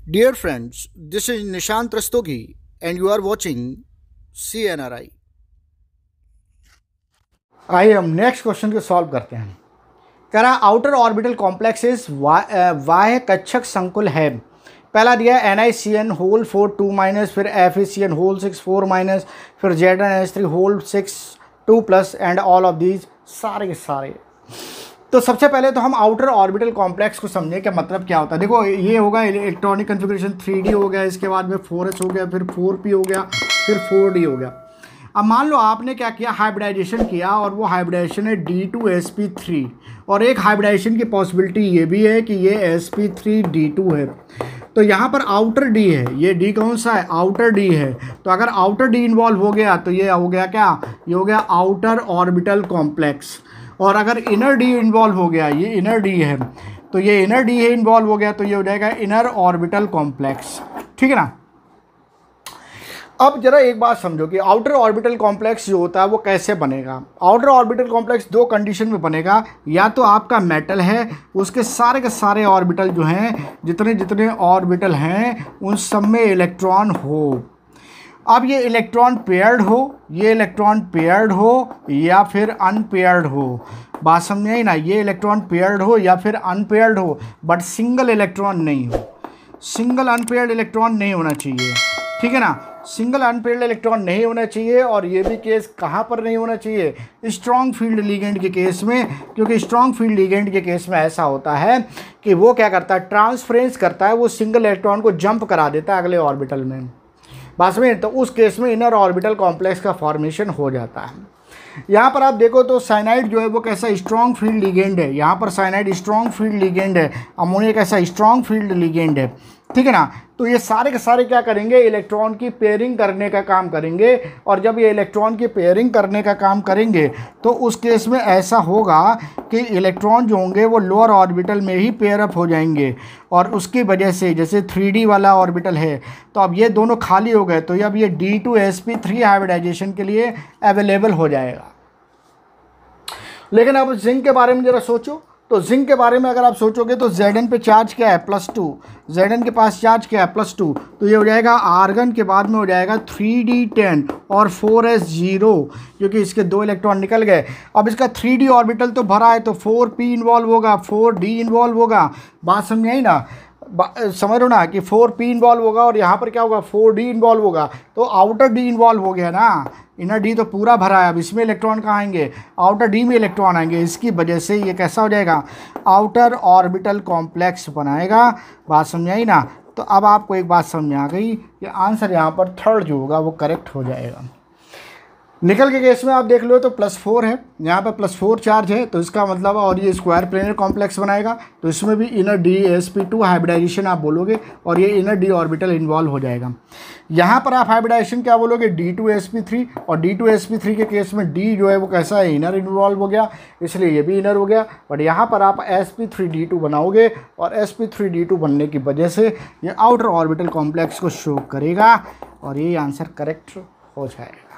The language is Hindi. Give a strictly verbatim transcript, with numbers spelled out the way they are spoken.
Dear friends, this is Nishant Rastogi and you are watching C N R I. आइए हम नेक्स्ट क्वेश्चन को सॉल्व करते हैं। कह रहा आउटर ऑर्बिटल कॉम्प्लेक्सेस वाह्य कक्षक संकुल है। पहला दिया N I C N whole four two minus, फिर F E C N whole six four minus, फिर Z N S three whole six two plus and all of these, सारे के सारे। तो सबसे पहले तो हम आउटर ऑर्बिटल कॉम्प्लेक्स को समझें क्या मतलब क्या होता है। देखो ये होगा इलेक्ट्रॉनिक कन्फिग्रेशन थ्री डी हो गया, इसके बाद में फोर एस हो गया, फिर फोर पी हो गया, फिर फोर डी हो गया। अब मान लो आपने क्या किया, हाइब्रिडाइजेशन किया, और वो हाइब्रिडाइजेशन है D two S P three, और एक हाइब्रिडाइजेशन की पॉसिबिलिटी ये भी है कि ये S P three D two है। तो यहाँ पर आउटर डी है, ये डी कौन सा है, आउटर डी है। तो अगर आउटर डी इन्वॉल्व हो गया तो ये हो गया क्या, ये हो गया आउटर ऑर्बिटल कॉम्प्लेक्स। और अगर इनर डी इन्वॉल्व हो गया, ये इनर डी है, तो ये इनर डी है इन्वॉल्व हो गया तो ये हो जाएगा इनर ऑर्बिटल कॉम्प्लेक्स। ठीक है ना। अब जरा एक बात समझो कि आउटर ऑर्बिटल कॉम्प्लेक्स जो होता है वो कैसे बनेगा। आउटर ऑर्बिटल कॉम्प्लेक्स दो कंडीशन में बनेगा, या तो आपका मेटल है, उसके सारे के सारे ऑर्बिटल जो हैं, जितने जितने ऑर्बिटल हैं उन सब में इलेक्ट्रॉन हो। अब ये इलेक्ट्रॉन पेयर्ड हो, ये इलेक्ट्रॉन पेयर्ड हो या फिर अनपेयर्ड हो, बात समझ आई ना। ये इलेक्ट्रॉन पेयर्ड हो या फिर अनपेयर्ड हो, बट सिंगल इलेक्ट्रॉन नहीं हो। सिंगल अनपेयर्ड इलेक्ट्रॉन नहीं होना चाहिए, ठीक है ना। सिंगल अनपेयर्ड इलेक्ट्रॉन नहीं होना चाहिए। और ये भी केस कहाँ पर नहीं होना चाहिए, स्ट्रॉन्ग फील्ड लिगेंड के केस में, क्योंकि स्ट्रॉन्ग फील्ड लिगेंड के केस में ऐसा होता है कि वो क्या करता है, ट्रांसफरेंस करता है, वो सिंगल इलेक्ट्रॉन को जंप करा देता है अगले ऑर्बिटल में, बस में। तो उस केस में इनर ऑर्बिटल कॉम्प्लेक्स का फॉर्मेशन हो जाता है। यहाँ पर आप देखो तो साइनाइड जो है वो कैसा स्ट्रॉन्ग फील्ड लिगेंड है, यहाँ पर साइनाइड स्ट्रॉन्ग फील्ड लिगेंड है, अमोनिया कैसा स्ट्रॉन्ग फील्ड लिगेंड है, ठीक है ना। तो ये सारे के सारे क्या करेंगे, इलेक्ट्रॉन की पेयरिंग करने का काम करेंगे। और जब ये इलेक्ट्रॉन की पेयरिंग करने का काम करेंगे तो उस केस में ऐसा होगा कि इलेक्ट्रॉन जो होंगे वो लोअर ऑर्बिटल में ही पेयर अप हो जाएंगे, और उसकी वजह से जैसे थ्री डी वाला ऑर्बिटल है तो अब ये दोनों खाली हो गए, तो अब ये D two S P three hybridisation के लिए अवेलेबल हो जाएगा। लेकिन अब जिंक के बारे में जरा सोचो, तो जिंक के बारे में अगर आप सोचोगे तो Zn पे चार्ज क्या है, प्लस टू। Zn के पास चार्ज क्या है, प्लस टू। तो ये हो जाएगा आर्गन के बाद में हो जाएगा थ्री डी टेन और फोर एस जीरो, क्योंकि इसके दो इलेक्ट्रॉन निकल गए। अब इसका थ्री डी ऑर्बिटल तो भरा है, तो फोर पी इन्वॉल्व होगा, फोर डी इन्वॉल्व होगा, बात समझ आई ना। समझ लो ना कि फोर पी इन्वॉल्व होगा और यहाँ पर क्या होगा, फोर डी इन्वॉल्व होगा। तो आउटर डी इन्वॉल्व हो गया ना, इनर डी तो पूरा भरा है। अब इसमें इलेक्ट्रॉन कहाँ आएंगे, आउटर डी में इलेक्ट्रॉन आएंगे। इसकी वजह से ये कैसा हो जाएगा, आउटर ऑर्बिटल कॉम्प्लेक्स बनाएगा, बात समझ आई ना। तो अब आपको एक बात समझ में आ गई कि आंसर यहाँ पर थर्ड जो होगा वो करेक्ट हो जाएगा। निकल के केस में आप देख लो तो प्लस फोर है, यहाँ पर प्लस फोर चार्ज है, तो इसका मतलब, और ये स्क्वायर प्लेनर कॉम्प्लेक्स बनाएगा, तो इसमें भी inner D S P two hybridisation आप बोलोगे, और ये इनर डी ऑर्बिटल इन्वॉल्व हो जाएगा। यहाँ पर आप हाइब्रिडाइजेशन क्या बोलोगे, D two S P three, और D two S P three के केस में डी जो है वो कैसा है, इनर इन्वॉल्व हो गया, इसलिए ये भी इनर हो गया। बट यहाँ पर आप S P three D two बनाओगे, और S P three D two बनने की वजह से ये आउटर ऑर्बिटल कॉम्प्लेक्स को शो करेगा, और ये आंसर करेक्ट हो जाएगा।